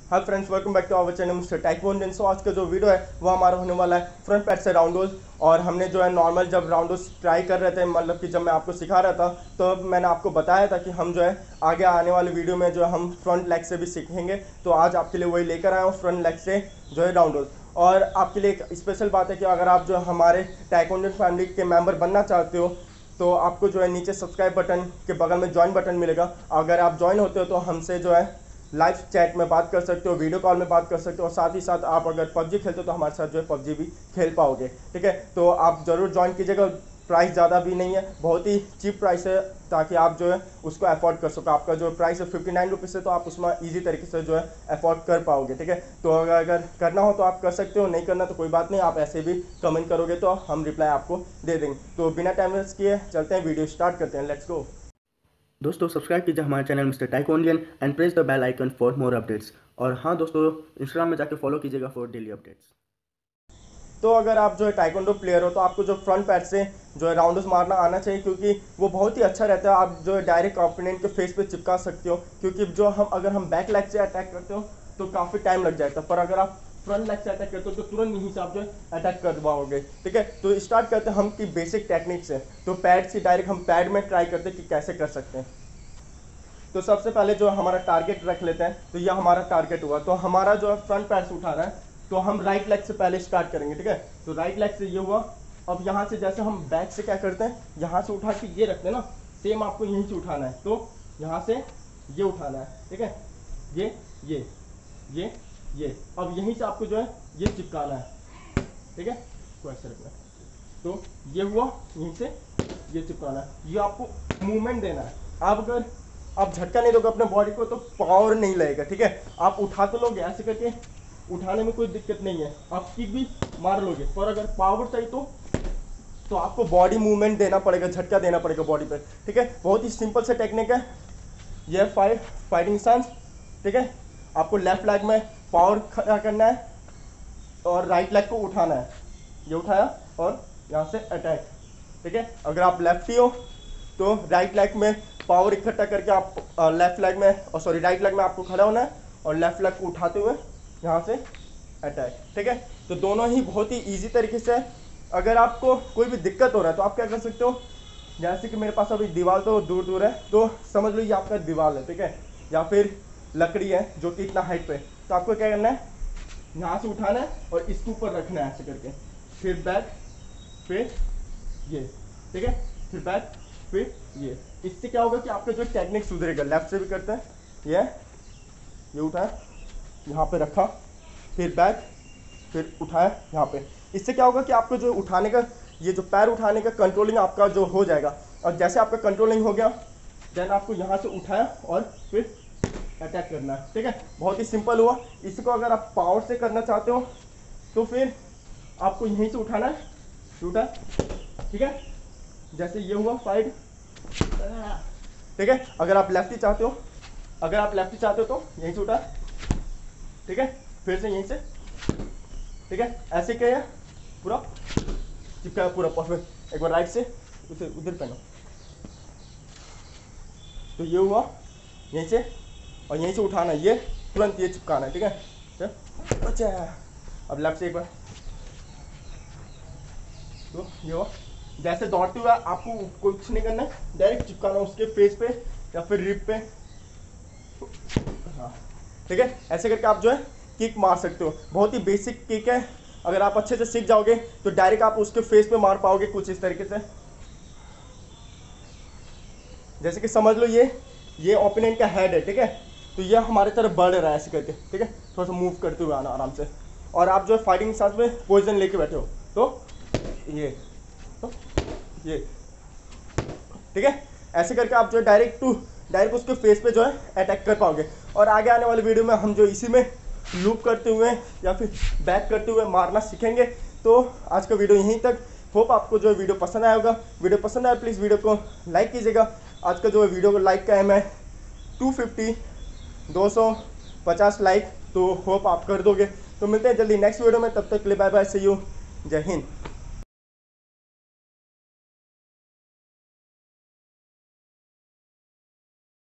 Hi friends, welcome back to our channel mister taekwondo. So आज का जो video है वो हमारा होने वाला है फ्रंट पैड से राउंडोज। और हमने जो है नॉर्मल जब राउंडोज ट्राई कर रहे थे, मतलब कि जब मैं आपको सिखा रहा था तो मैंने आपको बताया था कि हम जो है आगे आने वाले वीडियो में जो है हम फ्रंट लेग से भी सीखेंगे। तो आज आपके लिए वही लेकर आया हूँ, फ्रंट लेग से जो है राउंडोज। और आपके लिए एक स्पेशल बात है कि अगर आप जो हमारे टाइक्वांडो फैमिली के मेम्बर बनना चाहते हो तो आपको जो है नीचे सब्सक्राइब बटन के बगल में ज्वाइन बटन मिलेगा। अगर आप ज्वाइन होते हो तो हमसे जो है लाइव चैट में बात कर सकते हो, वीडियो कॉल में बात कर सकते हो, और साथ ही साथ आप अगर पबजी खेलते हो तो हमारे साथ जो है पबजी भी खेल पाओगे। ठीक है, तो आप ज़रूर ज्वाइन कीजिएगा। प्राइस ज़्यादा भी नहीं है, बहुत ही चीप प्राइस है, ताकि आप जो है उसको अफोर्ड कर सको। आपका जो प्राइस है 59 रुपीज़ है, तो आप उसमें ईजी तरीके से जो है अफोर्ड कर पाओगे। ठीक है, तो अगर करना हो तो आप कर सकते हो, नहीं करना तो कोई बात नहीं, आप ऐसे भी कमेंट करोगे तो हम रिप्लाई आपको दे देंगे। तो बिना टाइम वेस्ट किए चलते हैं, वीडियो स्टार्ट करते हैं, लेट्स गो। दोस्तों सब्सक्राइब कीजिए हमारे channel mister taekwondo and press the bell icon for more updates. और हाँ दोस्तों, इंस्टाग्राम में जाके फॉलो कीजिएगा फॉर डेली अपडेट्स। तो अगर आप जो है टाइकोंडो प्लेयर हो तो आपको जो फ्रंट पैड से जो है राउंडोज मारना आना चाहिए, क्योंकि वो बहुत ही अच्छा रहता है। आप जो है डायरेक्ट ओपोनेंट के फेस पे चिपका सकते हो, क्योंकि जो हम अगर हम बैक लेग से अटैक करते हो तो काफ़ी टाइम लग जाता है, पर अगर आप फ्रंट लेग से अटैक करते हो तो तुरंत यहीं से आप जो है अटैक कर पाओगे। ठीक है, तो स्टार्ट करते हैं हम की बेसिक टेक्निक से। तो पैड से डायरेक्ट हम पैड में ट्राई करते हैं कि कैसे कर सकते हैं। तो सबसे पहले जो हमारा टारगेट रख लेते हैं, तो यह हमारा टारगेट हुआ। तो हमारा जो है फ्रंट पैड से उठा रहा है, तो हम राइट लेग से पहले स्टार्ट करेंगे। ठीक है, तो राइट लेग से ये हुआ। अब यहाँ से जैसे हम बैक से क्या करते हैं, यहाँ से उठा के ये रखते हैं ना, सेम आपको यहीं से उठाना है। तो यहाँ से ये उठाना है। ठीक है, ये ये अब यहीं से आपको जो है ये चिपकाना है। ठीक है, तो ऐसे रखना है। तो ये हुआ, यहीं से ये चिपकाना है, ये आपको मूवमेंट देना है। अब अगर आप झटका नहीं दोगे अपने बॉडी को तो पावर नहीं लगेगा। ठीक है, आप उठा तो लोगे, ऐसे करके उठाने में कोई दिक्कत नहीं है, आप किक भी मार लोगे, पर अगर पावर चाहिए तो आपको बॉडी मूवमेंट देना पड़ेगा, झटका देना पड़ेगा बॉडी पे। ठीक है, बहुत ही सिंपल से टेक्निक है, यह फाइटिंग स्टांस। ठीक है, आपको लेफ्ट लेग में पावर खड़ा करना है और राइट लेग को उठाना है। ये उठाया और यहाँ से अटैक। ठीक है, अगर आप लेफ्टी हो तो राइट लेग में पावर इकट्ठा करके आप लेफ्ट लेग में राइट लेग में आपको खड़ा होना है और लेफ्ट लेग को उठाते हुए यहाँ से अटैक। ठीक है, तो दोनों ही बहुत ही इजी तरीके से। अगर आपको कोई भी दिक्कत हो रहा है तो आप क्या कर सकते हो, जैसे कि मेरे पास अभी दीवार तो दूर दूर है, तो समझ लो ये आपका दीवार है। ठीक है, या फिर लकड़ी है जो कि इतना हाइट पे, तो आपको क्या करना है, यहाँ से उठाना है और इसके ऊपर रखना है ऐसे करके, फिर बैक, फिर ये। ठीक है, फिर बैक, फिर ये। इससे क्या होगा कि आपका जो टेक्निक सुधरेगा। लेफ्ट से भी करते हैं, ये उठाया, यहाँ पे रखा, फिर बैक, फिर उठाया यहाँ पे। इससे क्या होगा कि आपको जो उठाने का, ये जो पैर उठाने का कंट्रोलिंग आपका जो हो जाएगा। और जैसे आपका कंट्रोलिंग हो गया, देन आपको यहाँ से उठाया और फिर अटैक करना है। ठीक है, बहुत ही सिंपल हुआ। इसको अगर आप पावर से करना चाहते हो तो फिर आपको यहीं से उठाना है, उठा। ठीक है, जैसे ये हुआ फाइट। ठीक है, अगर आप लेफ्टी चाहते हो तो यहीं से उठा। ठीक है, फिर से यहीं से। ठीक है, ऐसे क्या है, पूरा चिपका पूरा परफेक्ट। एक बार राइट से उसे उधर पहनो, तो ये हुआ यहीं से, और यहीं से उठाना, ये तुरंत ये चिपकाना है। ठीक है, अच्छा। अब लेफ्ट से एक बार, तो ये हुआ। जैसे दौड़ते हुए आपको कुछ नहीं करना है, डायरेक्ट चिपकाना उसके फेस पे या फिर रिप पे। हाँ, ठीक है, ऐसे करके आप जो है किक मार सकते हो। बहुत ही बेसिक किक है, अगर आप अच्छे से सीख जाओगे तो डायरेक्ट आप उसके फेस पे मार पाओगे कुछ इस तरीके से। जैसे कि समझ लो ये ओपोनेंट का हेड है। ठीक है, तो ये हमारे तरफ बढ़ रहा है ऐसे करके। ठीक है, थोड़ा सा मूव करते हुए आना आराम से, और आप जो है फाइटिंग सांस में पोजीशन लेके बैठे हो, तो ये। ठीक है, ऐसे करके आप जो है डायरेक्ट उसके फेस पे जो है अटैक कर पाओगे। और आगे आने वाले वीडियो में हम जो इसी में लूप करते हुए या फिर बैक करते हुए मारना सीखेंगे। तो आज का वीडियो यहीं तक। होप आपको जो वीडियो पसंद आया होगा। वीडियो पसंद आया प्लीज़ वीडियो को लाइक कीजिएगा। आज का जो वीडियो को लाइक का एम है 250 लाइक, तो होप आप कर दोगे। तो मिलते हैं जल्दी नेक्स्ट वीडियो में, तब तक के लिए बाय बाय, सी यू, जय हिंद।